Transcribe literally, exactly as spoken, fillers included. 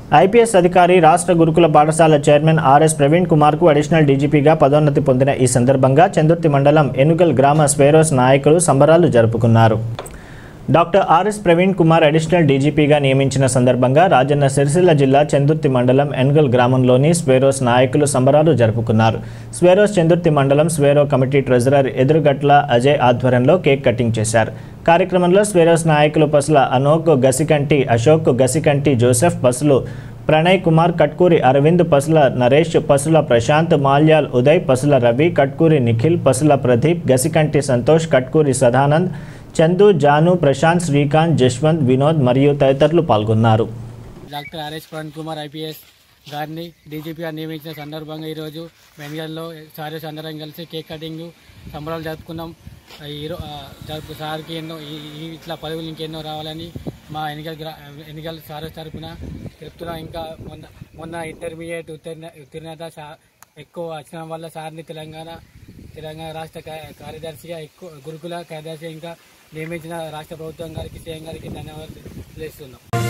IPS అధికారి రాష్ట్ర గురుకుల పాఠశాల చైర్మన్ ఆర్ఎస్ ప్రవీణ్ కుమార్ కు అడిషనల్ డీజీపీగా పదోన్నతి పొందిన ఈ సందర్భంగా చందుర్తి మండలం ఎనుగల్ గ్రామ స్వేరోస్ నాయకులు సంబరాలు జరుపుకున్నారు. Doctor RS Praveen Kumar additional డీజీపీగా నియమించిన సందర్భంగా రాజన్న సిరిసిల్ల జిల్లా చందుర్తి మండలం ఎన్గల్ గ్రామంలోని స్వేరోస్ నాయకులు సంబరాలు జరుపుకున్నారు. స్వేరోస్ చందుర్తి మండలం స్వేరో కమిటీ ట్రెజరర్ ఎదురుగట్ల అజయ్ ఆధ్వర్యంలో కేక్ కటింగ్ చేశారు. కార్యక్రమంలో స్వేరోస్ నాయకులు పసుల అనోక్ గసికంటి అశోక్ గసికంటి జోసెఫ్ పసులు ప్రణయ్ కుమార్ కట్కూరి అరవింద్ పసుల నరేష్ పసుల ప్రశాంత్ మాల్యాల్ ఉదయ్ పసుల రవి కట్కూరి నిఖిల్ పసుల ప్రదీప్ గసికంటి సంతోష్ కట్కూరి సదానంద్ చందు జాను ప్రశాంత్ శ్రీకాంత్ జశ్వంత్ వినోద్ మరియు తదితరులు పాల్గొన్నారు. Doctor RS Praveen Kumar IPS గారిని డీజీపీగా నియమించిన సందర్భంగా ఈరోజు వెంగళలో సారీస్ అందరం కలిసి కేక్ కటింగ్ సంబరాలు జరుపుకున్నాం. ఈరో జరుపు సార్కి ఎన్నో ఇట్లా పదవులు ఇంకెన్నో రావాలని మా ఎన్నికల గ్రా ఎన్నికల సారీస్ తరఫున చెప్తున్నాం. ఇంకా మొన్న మొన్న ఇంటర్మీడియట్ ఉత్తీర్ణ ఉత్తీర్ణత సా ఎక్కువ వచ్చిన వల్ల సార్ని తెలంగాణ తెలంగాణ రాష్ట్ర కార్యదర్శిగా ఎక్కువ గురుకుల కార్యదర్శి ఇంకా నియమించిన రాష్ట్ర ప్రభుత్వం గారికి సీఎం గారికి ధన్యవాదాలు తెలియజేస్తున్నాం.